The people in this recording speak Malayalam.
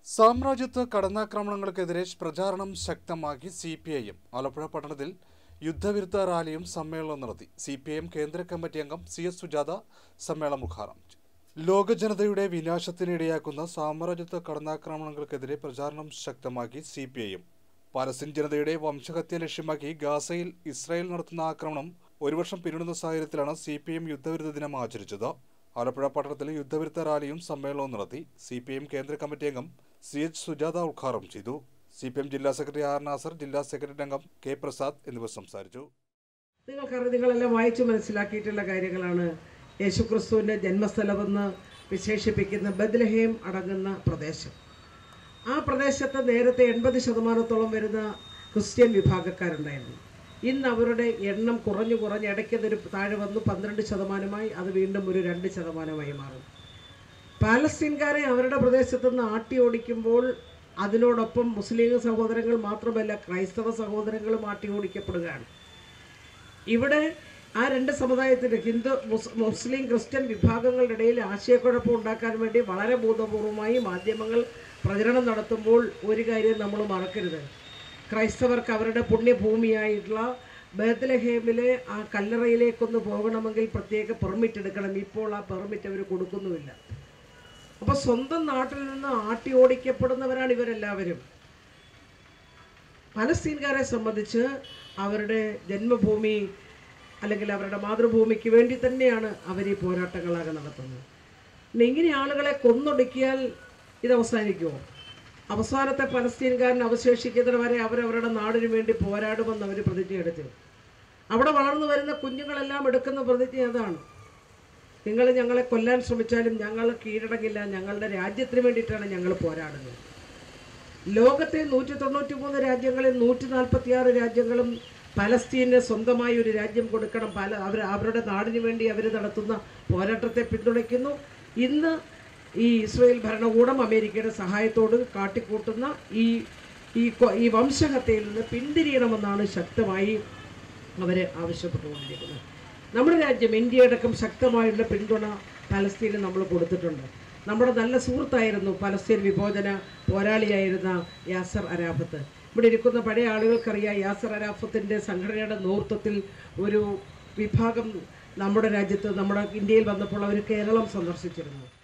സാമ്രാജ്യത്വ കടന്നാക്രമണങ്ങൾക്കെതിരെ പ്രചാരണം ശക്തമാക്കി സിപിഐഎം ആലപ്പുഴ പട്ടണത്തിൽ യുദ്ധവിരുദ്ധ റാലിയും സമ്മേളനവും നടത്തി. സിപിഐഎം കേന്ദ്ര കമ്മിറ്റി അംഗം CS സുജാത സമ്മേളനം ഉദ്ഘാടനം ചെയ്തു. ലോക ജനതയുടെ വിനാശത്തിനിടയാക്കുന്ന സാമ്രാജ്യത്വ കടന്നാക്രമണങ്ങൾക്കെതിരെ പ്രചാരണം ശക്തമാക്കി സിപിഐഎം. പലസ്തീൻ ജനതയുടെ വംശഹത്യ ലക്ഷ്യമാക്കി ഗാസയിൽ ഇസ്രായേൽ നടത്തുന്ന ആക്രമണം ഒരു വർഷം പിന്നിടുന്ന സാഹചര്യത്തിലാണ് സിപിഐഎം യുദ്ധവിരുദ്ധ ദിനം ആചരിച്ചത്. ആലപ്പുഴ പട്ടണത്തിൽ യുദ്ധവിരുദ്ധ റാലിയും സമ്മേളനവും നടത്തി. സിപിഐഎം കേന്ദ്ര കമ്മിറ്റി അംഗം CH സുജാത ഉദ്ഘാടനം ചെയ്തു. സിപിഎം ജില്ലാ സെക്രട്ടറി R നാസർ, ജില്ലാ സെക്രട്ടറി അംഗം K പ്രസാദ് എന്നിവർ സംസാരിച്ചു. നിങ്ങളെല്ലാം വായിച്ചു മനസ്സിലാക്കിയിട്ടുള്ള കാര്യങ്ങളാണ്. യേശുക്രിസ്തുവിൻ്റെ ജന്മസ്ഥലമെന്ന് വിശേഷിപ്പിക്കുന്ന ബെത്ലഹേം അടങ്ങുന്ന പ്രദേശം. ആ പ്രദേശത്ത് നേരത്തെ 80% വരുന്ന ക്രിസ്ത്യൻ വിഭാഗക്കാരുണ്ടായിരുന്നു. ഇന്ന് അവരുടെ എണ്ണം കുറഞ്ഞ് ഇടയ്ക്കതൊരു താഴെ വന്നു 12%, അത് വീണ്ടും ഒരു 2% മാറും. പാലസ്തീൻകാരെ അവരുടെ പ്രദേശത്ത് നിന്ന് ആട്ടി ഓടിക്കുമ്പോൾ അതിനോടൊപ്പം മുസ്ലിം സഹോദരങ്ങൾ മാത്രമല്ല ക്രൈസ്തവ സഹോദരങ്ങളും ആട്ടി ഓടിക്കപ്പെടുകയാണ്. ഇവിടെ ആ രണ്ട് സമുദായത്തിൻ്റെ ഹിന്ദു മുസ്ലിം ക്രിസ്ത്യൻ വിഭാഗങ്ങളുടെ ഇടയിൽ ആശയക്കുഴപ്പം ഉണ്ടാക്കാൻ വേണ്ടി വളരെ ബോധപൂർവമായി മാധ്യമങ്ങൾ പ്രചരണം നടത്തുമ്പോൾ ഒരു കാര്യം നമ്മൾ മറക്കരുത്. ക്രൈസ്തവർക്ക് അവരുടെ പുണ്യഭൂമിയായിട്ടുള്ള ബേത്ലഹേമിലെ ആ കല്ലറയിലേക്കൊന്ന് പോകണമെങ്കിൽ പ്രത്യേക പെർമിറ്റ് എടുക്കണം. ഇപ്പോൾ ആ പെർമിറ്റ് അവർ കൊടുക്കുന്നുമില്ല. അപ്പോൾ സ്വന്തം നാട്ടിൽ നിന്ന് ആട്ടി ഓടിക്കപ്പെടുന്നവരാണ് ഇവരെല്ലാവരും. പലസ്തീൻകാരെ സംബന്ധിച്ച് അവരുടെ ജന്മഭൂമി അല്ലെങ്കിൽ അവരുടെ മാതൃഭൂമിക്ക് വേണ്ടി തന്നെയാണ് അവർ ഈ പോരാട്ടങ്ങളാകെ നടത്തുന്നത്. ഇങ്ങനെ ആളുകളെ കൊന്നൊടുക്കിയാൽ ഇത് അവസാനിക്കുമോ? അവസാനത്തെ പലസ്തീൻകാരൻ അവശേഷിക്കുന്നതിന് വരെ അവരവരുടെ നാടിന് വേണ്ടി പോരാടുമെന്ന് അവർ പ്രതിജ്ഞയെടുത്തു. അവിടെ വളർന്നു വരുന്ന കുഞ്ഞുങ്ങളെല്ലാം എടുക്കുന്ന പ്രതിജ്ഞ അതാണ്. നിങ്ങൾ ഞങ്ങളെ കൊല്ലാൻ ശ്രമിച്ചാലും ഞങ്ങൾ കീഴടങ്ങില്ല, ഞങ്ങളുടെ രാജ്യത്തിന് വേണ്ടിയിട്ടാണ് ഞങ്ങൾ പോരാടുന്നത്. ലോകത്തെ 193 രാജ്യങ്ങളിൽ 146 രാജ്യങ്ങളും പലസ്തീന് സ്വന്തമായി ഒരു രാജ്യം കൊടുക്കണം, അവരുടെ നാടിന് വേണ്ടി അവർ നടത്തുന്ന പോരാട്ടത്തെ പിന്തുണയ്ക്കുന്നു. ഇന്ന് ഈ ഇസ്രായേൽ ഭരണകൂടം അമേരിക്കയുടെ സഹായത്തോട് കാട്ടിക്കൂട്ടുന്ന ഈ വംശഹത്യയിൽ നിന്ന് പിന്തിരിയണമെന്നാണ് ശക്തമായി അവർ ആവശ്യപ്പെട്ടുകൊണ്ടിരിക്കുന്നത്. നമ്മുടെ രാജ്യം ഇന്ത്യ അടക്കം ശക്തമായുള്ള പിന്തുണ പലസ്തീന് നമ്മൾ കൊടുത്തിട്ടുണ്ട്. നമ്മുടെ നല്ല സുഹൃത്തായിരുന്നു പലസ്തീൻ വിഭോജന പോരാളിയായിരുന്ന യാസർ അരാഫത്ത്. ഇവിടെ ഇരിക്കുന്ന പഴയ ആളുകൾക്കറിയാം, യാസർ അരാഫത്തിൻ്റെ സംഘടനയുടെ നേതൃത്വത്തിൽ ഒരു വിഭാഗം നമ്മുടെ രാജ്യത്ത്, നമ്മുടെ ഇന്ത്യയിൽ വന്നപ്പോൾ അവർ കേരളം സന്ദർശിച്ചിരുന്നു.